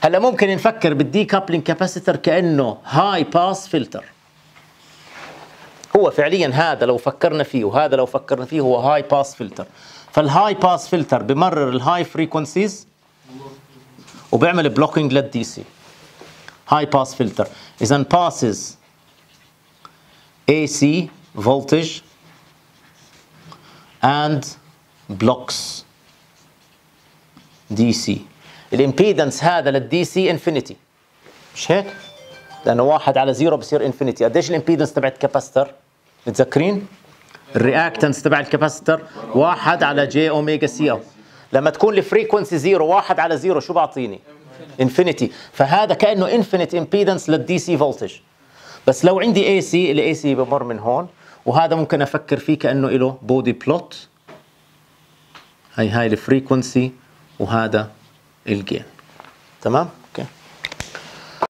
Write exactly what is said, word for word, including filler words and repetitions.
هلا ممكن نفكر بالدي كابلينج كاباسيتر كانه هاي باس فلتر. هو فعليا هذا لو فكرنا فيه وهذا لو فكرنا فيه هو هاي باس فلتر. فالهاي باس فلتر بمرر الهاي فريكونسيز وبيعمل بلوكينج للدي سي. هاي باس فلتر اذا باسز اي سي voltage and blocks دي سي. الامبيدنس هذا للدي سي انفينيتي، مش هيك؟ لانه واحد على زيرو بصير انفينيتي. قديش الامبيدنس تبع الكاباستر؟ متذكرين؟ الرياكتنس تبع الكاباستر واحد على جي اوميجا سي او. لما تكون الفريكونسي زيرو واحد على زيرو شو بعطيني؟ انفينيتي. فهذا كانه انفينيت امبيدنس للدي سي فولتج. بس لو عندي اي سي، الاي سي بمر من هون، وهذا ممكن افكر فيه كانه له بودي بلوت. هاي هاي الفريكونسي وهذا الجين. تمام؟ اوكي.